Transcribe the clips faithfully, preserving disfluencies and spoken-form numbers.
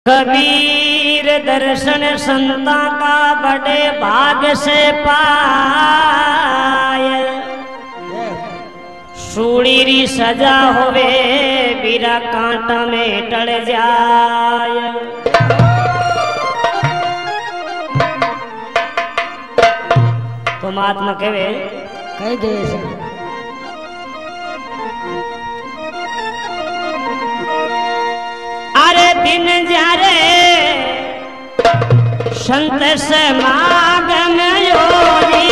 कबीर दर्शन संता का बड़े भाग से पाए, सूड़ी सजा होवे बीरा कांटा में टल जाए। तो महात्मा कहे कह दे अरे दिन जारे संत समागम योगी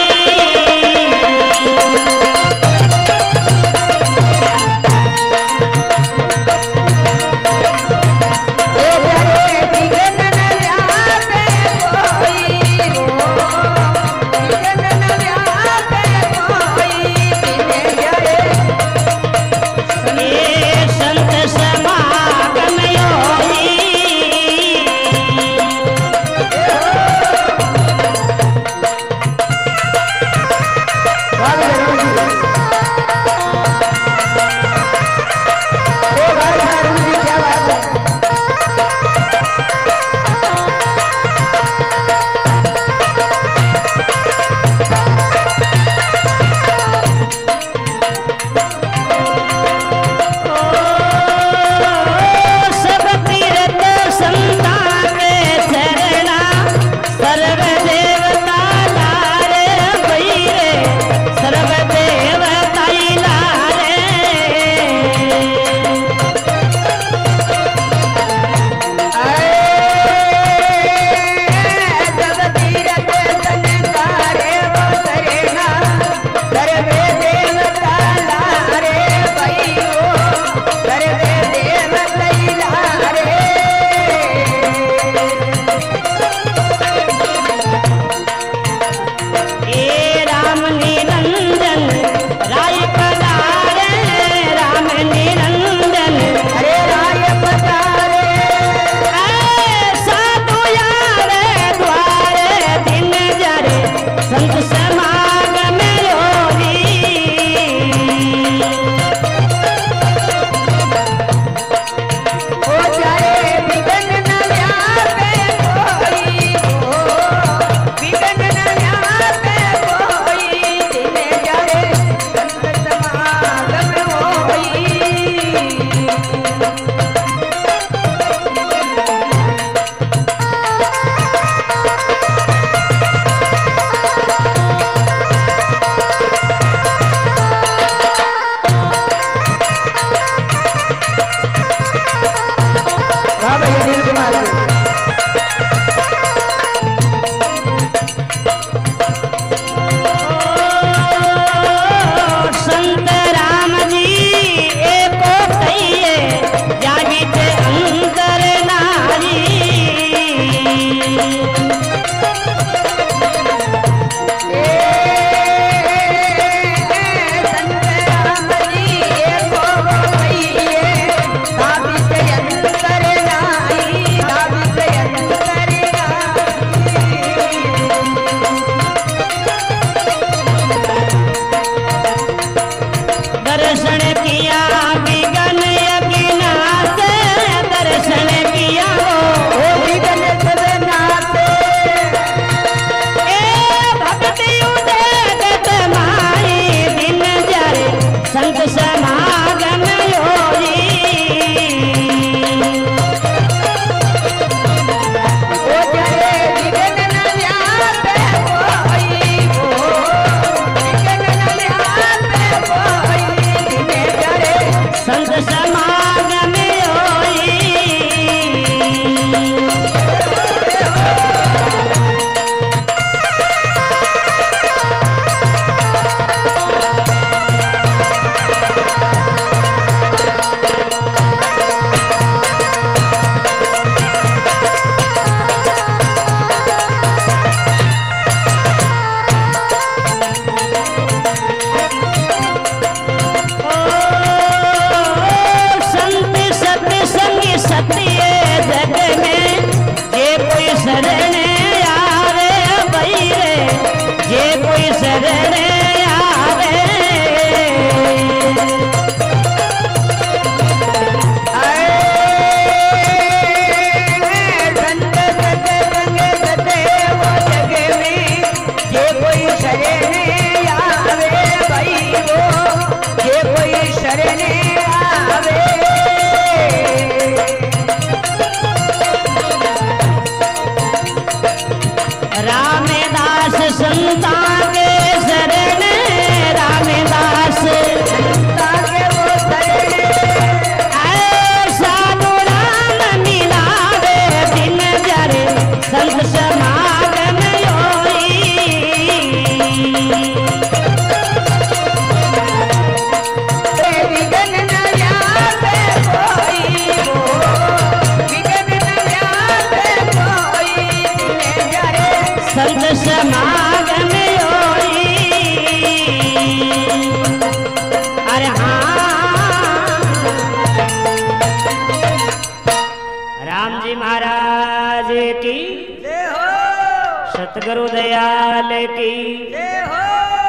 महाराज की जय हो, सतगुरु दयाल की जय हो।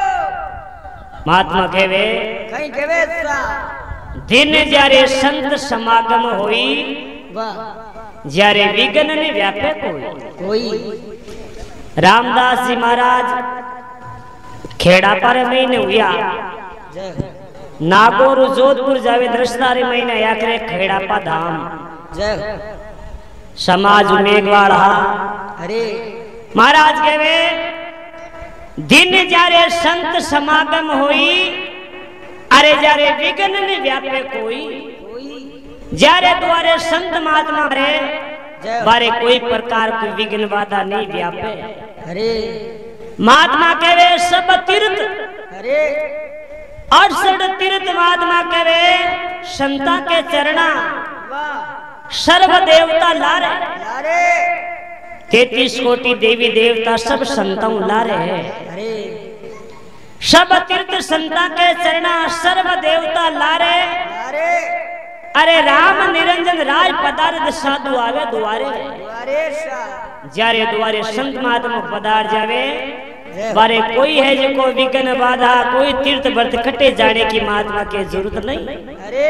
महात्मा कहवे कहीं कहवे सा दिन जारे संत समागम होई वाह जारे विघ्न ने व्यापे कोई कोई रामदास जी महाराज खेड़ा पर महीने हुआ जय हो, नागौर जोधपुर जावे दृष्टारी महीने यात्रे खेड़ापा धाम जय हो। समाज मेघवाड़ा अरे महाराज कहवे दिन जारे संत समागम होई अरे जारे विघ्न ने व्यापे कोई कोई जारे द्वारे संत महात्मा रे जय हो। बारे कोई प्रकार की विघ्न बाधा नहीं व्यापे अरे महात्मा कहवे सब तीर्थ अरे अड़सठ तीर्थ महात्मा कहवे संता के चरणा वाह सर्व देवता लारे अरे तैतीस कोटि देवी देवता सब संतों लारे है अरे सब तीर्थ संता के चरणा सर्व देवता लारे अरे अरे राम निरंजन राज पदार्थ साधु आवे द्वारे अरे सा जारे द्वारे संत महात्मा पदार जावे जय बारे कोई है जिनको विघ्न बाधा कोई तीर्थ व्रत कटे जाने की महात्मा की जरूरत नहीं अरे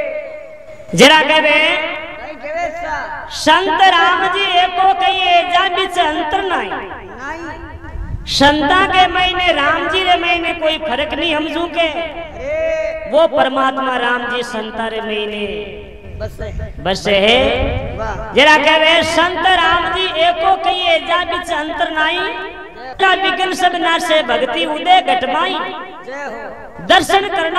जरा कहवे कहीं कहवे सा संत राम जी एको कहिए जा बीच अंतर नहीं नहीं संता के महीने राम जी रे महीने कोई फर्क नहीं हमजू के अरे वो परमात्मा राम जी संता रे महीने बस है बस है वाह जरा कहवे संत राम जी एको कहिए जा बीच अंतर नहीं का विघ्न सब नासे भक्ति उदय घटमाई जय हो दर्शन करना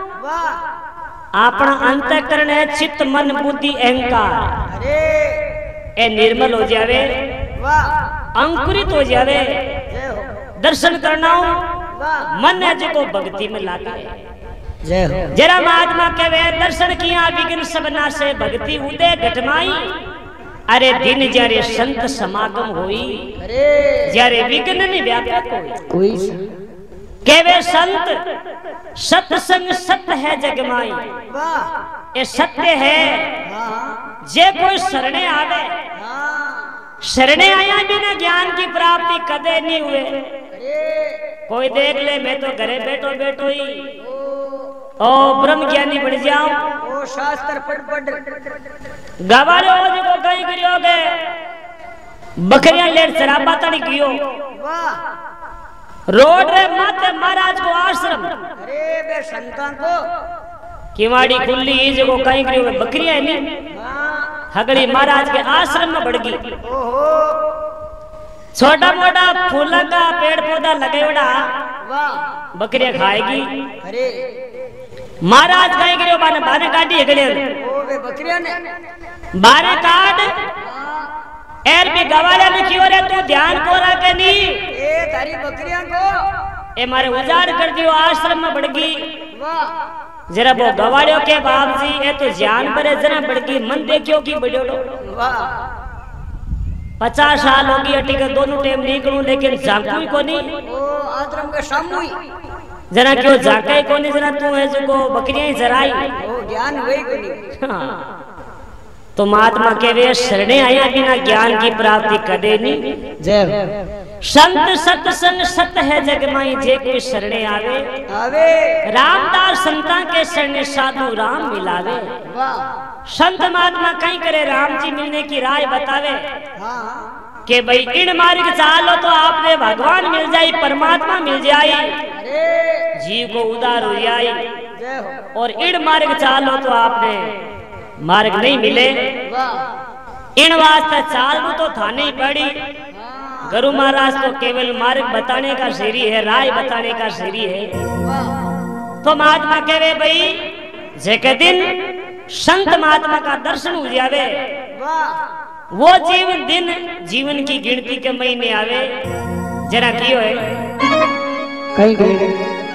वाह अपना अंतःकरण है चित्त मन बुद्धि अहंकार अरे ए निर्मल हो जावे वाह अंकुरित हो जावे जय हो दर्शन करना वाह मन है जो भक्ति में लागे जय हो जरा महात्मा कहवे दर्शन किया विघ्न सब नासे भक्ति उदय घटमाई अरे दिन जारे संत समागम होई अरे जारे विघ्न नहीं व्यापे कोई कोई कहवे संत सत्संग सत्य है जगमाई वाह ये सत्य है हाँ जे कोई शरणे आवे हाँ शरणे आया बिना ज्ञान की प्राप्ति कदे नहीं हुए अरे कोई देख ले मैं तो घरे बैठो बैठो ही ओ ओ ब्रह्म ज्ञानी बन जाओ ओ शास्त्र पढ़ पढ़ गवालो जी को कहीं गिरोगे बकरियां लेट शराबा तड़ी गियो वाह रोड रे माते महाराज को आश्रम अरे बे संतान को किवाड़ी खुली जगो कहीं गिरो बकरियां है नहीं हाँ हगड़ी महाराज के आश्रम में बढ़ गई ओहो छोटा मोटा फूल का पेड़ पौधा लगे बड़ा वाह बकरियां खाएगी अरे महाराज कहीं गिरो बाने बाने काटी हगड़े ओ बे बकरियां ने बाने काट हाँ एर भी गवाला ने क्यों रे तू ध्यान को रखे नहीं ए तारी बकरियां को ए मारे उजाड़ कर दियो आश्रम में बढ़ गई वाह जरा वो गवाड़ियों के बाप जी ये तो जान पर जरा बढ़ गई मन देखियो की बढ़ियो वाह पचास साल होगी अटी के दोनों टाइम निकलूं लेकिन झांकू ही कोनी ओ आश्रम के सामू जरा क्यों झांका ही कोनी जरा तू है जो बकरियां ही जराई ओ ज्ञान वही को नहीं हाँ। तो महात्मा के वे शरणे आया बिना ज्ञान की प्राप्ति कदे नहीं जय संत सत्संग सत्य है जगमाई जे कोई शरणे आवे आवे रामदास संता के शरणे साधु राम मिलावे वाह संत महात्मा कहीं करे राम जी मिलने की राय बतावे हाँ कि भाई इन मार्ग चालो तो आपने भगवान मिल जाए परमात्मा मिल जाए अरे जीव को उदार हो जाए जय हो और इन मार्ग चालो तो आपने मार्ग नहीं मिले वाह इन वास्ते चालू तो थाने ही पड़ी हाँ गुरु महाराज तो केवल मार्ग बताने का सीरी है राय बताने का सीरी है वाह तो महात्मा कहे भाई जेके दिन संत महात्मा का दर्शन हो जावे वाह वो जीवन दिन जीवन की गिनती के महीने आवे जरा कियो है कहीं कहीं